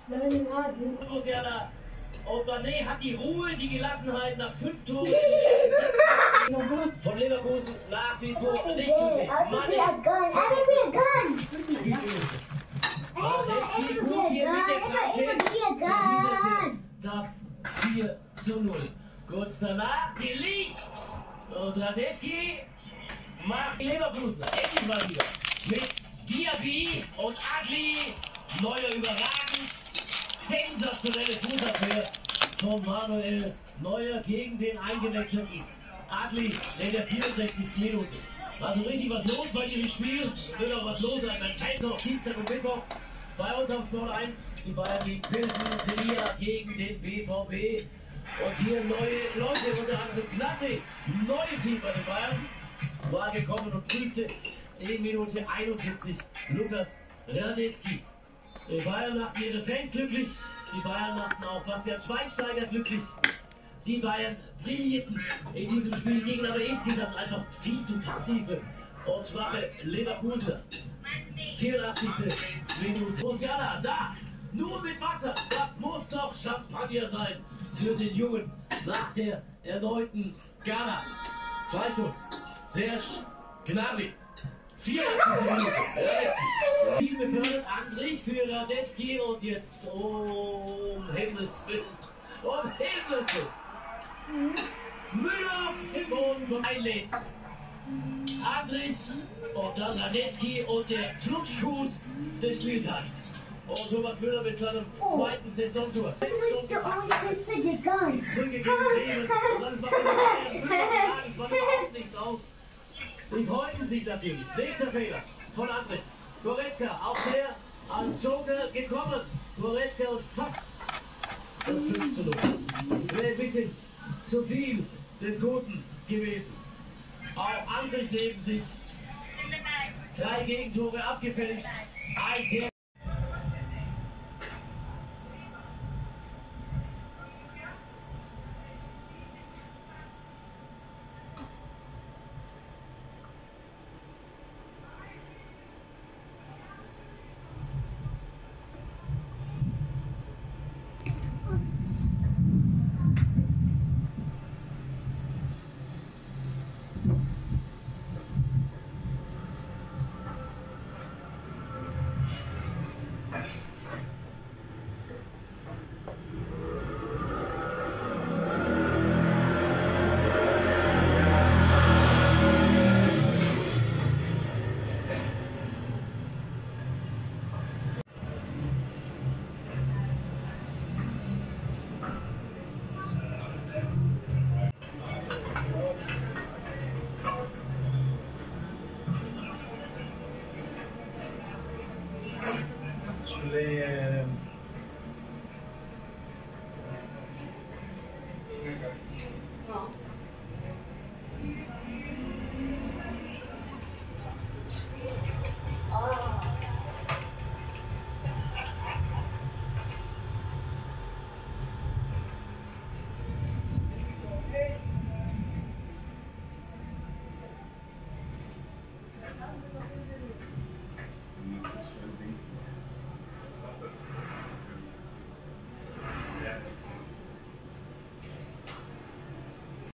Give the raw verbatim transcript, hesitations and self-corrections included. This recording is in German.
Luciana. Und Mané hat die Ruhe, die Gelassenheit nach fünf Toren von Leverkusen nach wie vor nicht zu sehen. Mané. Radetzky gut hier mit der Flanke. Das vier zu null. Kurz danach gelegt. Und Radetzky macht Leverkusen endlich mal wieder mit Diaby und Agli. Neuer überragend. Sensationelle Fußabwehr von Manuel Neuer gegen den eingewechselten Agli in der vierundsechzigsten Minute. Also richtig was los bei diesem Spiel. Wird auch was los sein. Dann kennt noch Dienstag und Mittwoch bei uns auf Sport eins. Die Bayern, die Pilsen Sevilla gegen den B V B. Und hier neue Leute, unter anderem Gnabry, neues Team bei den Bayern, war gekommen und prüfte in Minute einundsiebzig Lukas Radetzky. Die Bayern machten ihre Fans glücklich, die Bayern machten auch Bastian Schweinsteiger glücklich. Die Bayern brillierten in diesem Spiel gegen aber insgesamt einfach viel zu passive und schwache Leverkusen. vierundachtzigste Minute. Musiala, da, nur mit Wasser, das muss doch Champagner sein für den Jungen nach der erneuten Gala. Freistoß, Serge Gnabry. vierundachtzigste Minute. Viel befördert, Andrich für Radetzky und jetzt um Himmels Willen, um Himmels Willen. Müller auf den Boden und einlädt. Andrich und dann Radetzky und der Flugfuß des Spieltags. Und Thomas Müller mit seinem oh. zweiten Saisontor. Das ist der Oasis für die Guns. Nichts aus. Sie freuten sich natürlich. Nächster Fehler von Andrich. Goretzka, auch der als Joker gekommen. Goretzka und zack. Das fünf zu null. Wäre ein bisschen zu viel des Guten gewesen. Auch Andrich neben sich. Drei Gegentore abgefälscht. Ein sehr le